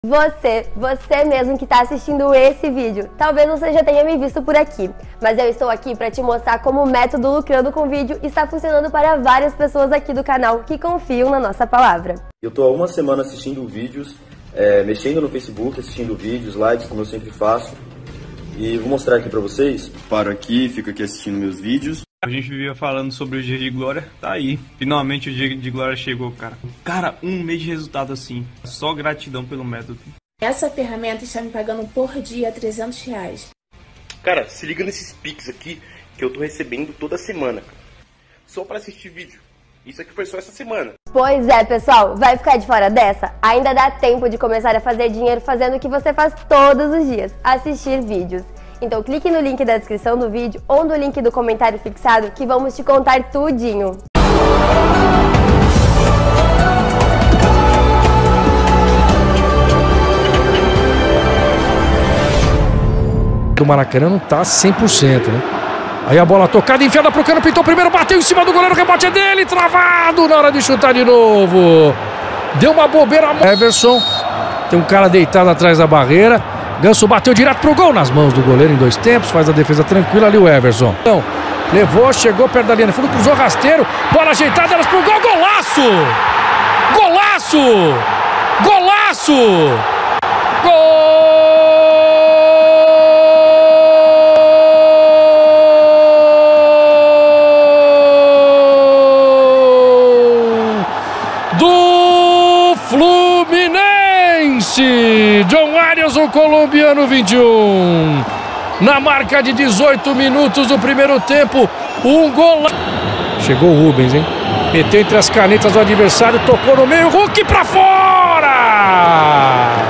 Você mesmo que está assistindo esse vídeo, talvez você já tenha me visto por aqui, mas eu estou aqui para te mostrar como o método Lucrando com Vídeo está funcionando para várias pessoas aqui do canal que confiam na nossa palavra. Eu estou há uma semana assistindo vídeos, mexendo no Facebook, assistindo vídeos, lives, como eu sempre faço, e vou mostrar aqui para vocês. Paro aqui, fico aqui assistindo meus vídeos. A gente vivia falando sobre o dia de glória, tá aí. Finalmente o dia de glória chegou, cara. Cara, um mês de resultado assim. Só gratidão pelo método. Essa ferramenta está me pagando por dia R$300. Cara, se liga nesses Pix aqui que eu tô recebendo toda semana, cara. Só pra assistir vídeo. Isso aqui foi só essa semana. Pois é, pessoal, vai ficar de fora dessa? Ainda dá tempo de começar a fazer dinheiro fazendo o que você faz todos os dias, assistir vídeos. Então clique no link da descrição do vídeo ou no link do comentário fixado que vamos te contar tudinho. O Maracanã não tá 100%, né? Aí a bola tocada, enfiada pro Cano, pintou primeiro, bateu em cima do goleiro, o rebote é dele, travado na hora de chutar de novo. Deu uma bobeira. Everson, tem um cara deitado atrás da barreira. Ganso bateu direto pro gol nas mãos do goleiro em 2 tempos, faz a defesa tranquila ali o Everson. Então, levou, chegou perto da linha de fundo, cruzou rasteiro, bola ajeitada, elas pro gol, golaço! Golaço! Golaço! Gol! Do Fluminense! John Arias, o colombiano, 21. Na marca de 18 minutos do primeiro tempo, um gol. Chegou o Rubens, hein? Meteu entre as canetas do adversário, tocou no meio, Hulk pra fora!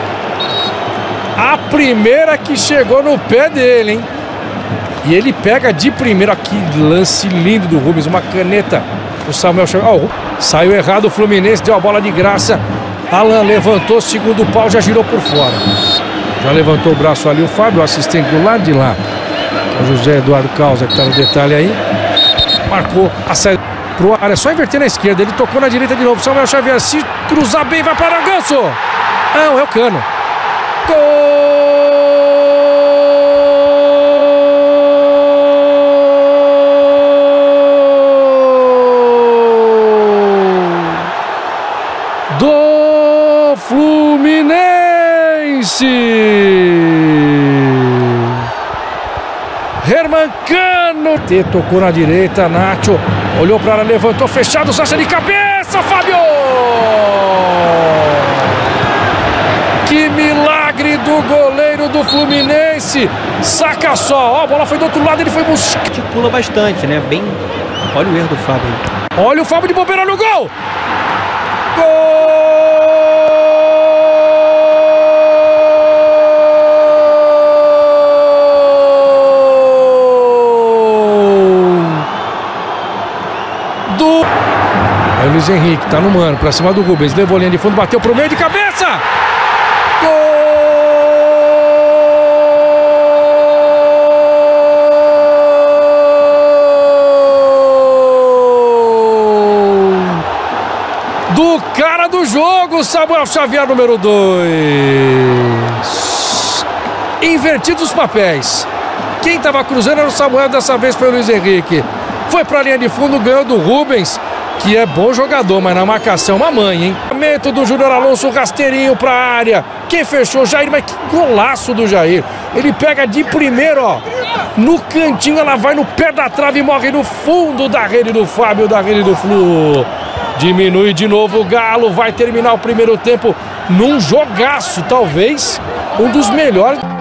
A primeira que chegou no pé dele, hein? E ele pega de primeira. Que lance lindo do Rubens, uma caneta. O Samuel chegou. Saiu errado o Fluminense, deu a bola de graça. Alan levantou, segundo pau, já girou por fora. Já levantou o braço ali o Fábio, o assistente do lado de lá. O José Eduardo Causa, que está no detalhe aí. Marcou a saída pro área, é só inverter na esquerda. Ele tocou na direita de novo. Samuel Xavier, se cruzar bem, vai para o Ganso. Não, é o Cano. Gol! Do Fluminense. Herman Cano. Tocou na direita, Nacho. Olhou para ela, levantou, fechado, Sacha de cabeça, Fábio! Que milagre do goleiro do Fluminense. Saca só, ó, a bola foi do outro lado, ele foi buscar. Articula bastante, né? Bem. Olha o erro do Fábio. Olha o Fábio de bobeira no gol! Gol! Aí o Luiz Henrique tá no mano, pra cima do Rubens, levou a linha de fundo, bateu pro meio de cabeça! Gol! Do cara do jogo, Samuel Xavier, número 2. Invertidos os papéis. Quem tava cruzando era o Samuel, dessa vez foi o Luiz Henrique. Foi pra linha de fundo, ganhou do Rubens, que é bom jogador, mas na marcação uma mãe, hein? Momento do Júnior Alonso, rasteirinho pra área. Quem fechou? Jair, mas que golaço do Jair. Ele pega de primeiro, ó, no cantinho, ela vai no pé da trave e morre no fundo da rede do Fábio, da rede do Flu. Diminui de novo o Galo, vai terminar o primeiro tempo num jogaço, talvez um dos melhores.